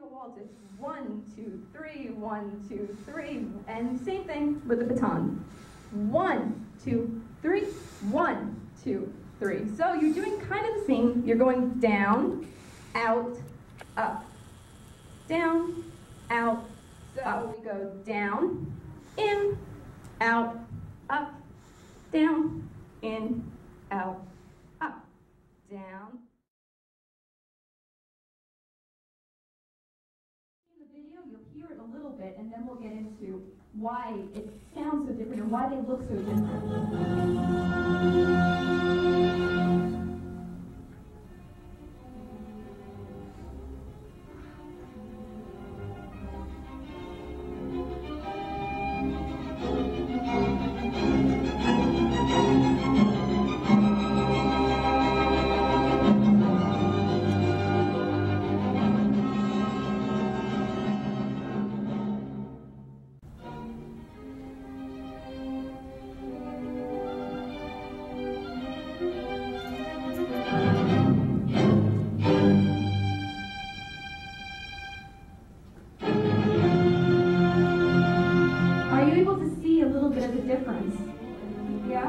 a waltz, it's 1, 2, 3, 1, 2, 3, and same thing with the baton. 1, 2, 3, 1, 2, 3. So you're doing kind of the same. You're going down, out, up, down, out, up. We go down, in, out, up, down, in, out, up, down. In the video, you'll hear it a little bit, and then we'll get into why it sounds so different and why they look so different. Difference. Yeah?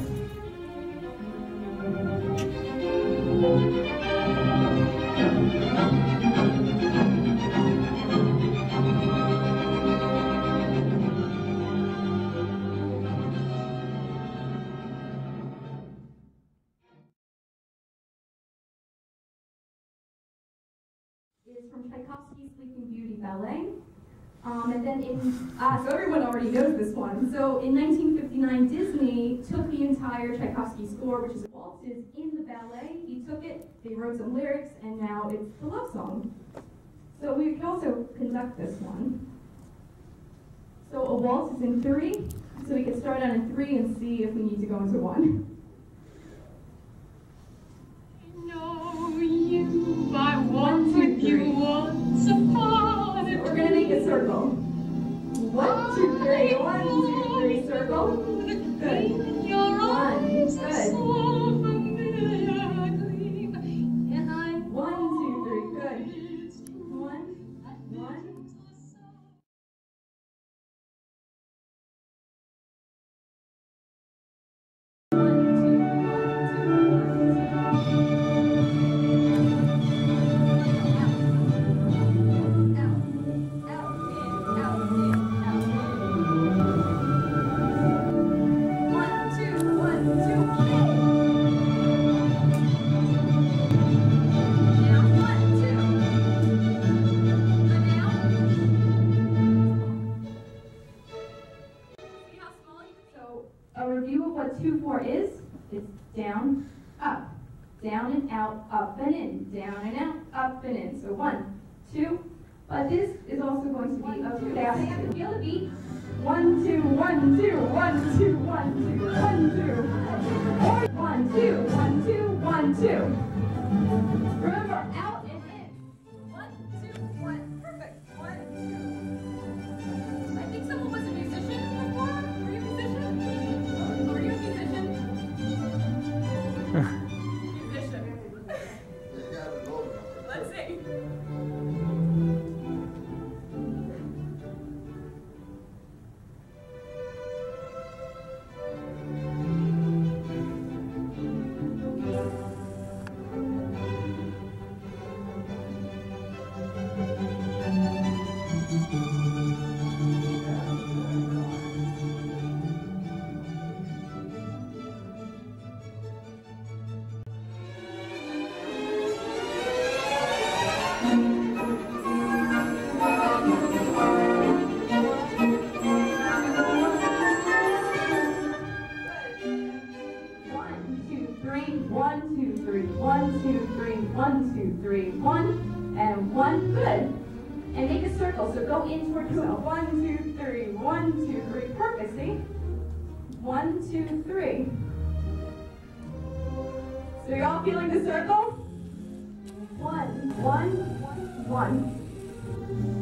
Is from Tchaikovsky's Sleeping Beauty ballet. And then so everyone already knows this one. So in 1959, Disney took the entire Tchaikovsky score, which is waltzes, in the ballet. He took it, they wrote some lyrics, and now it's the love song. So we can also conduct this one. So a waltz is in 3, so we can start out in 3 and see if we need to go into 1. Know you, I walked with you once upon a We're going to make a circle. 1, 2, 3. 1, 2, 3. Circle. Good. 1. Good. 1, 2, 3. Good. 1, 1. A review of what 2-4 is, it's down, up, down and out, up and in, down and out, up and in. So 1, 2, but this is also going to be a fast. Feel the beat. 1, 2, 1, 2, 1, 2, 1, 2, 1, 2. 1, 2, 1, 2, 1, 2. Remember, out and in. 1, 2, 1. Perfect. 1, 2. I think someone was a musician before. Were you a musician? Were you a musician? Musician. Let's see. And 1, good. And make a circle, so go in towards yourself. 1, 2, 3, 1, 2, 3, perfect, see? 1, 2, 3. So you're all feeling the circle? 1, 1, 1.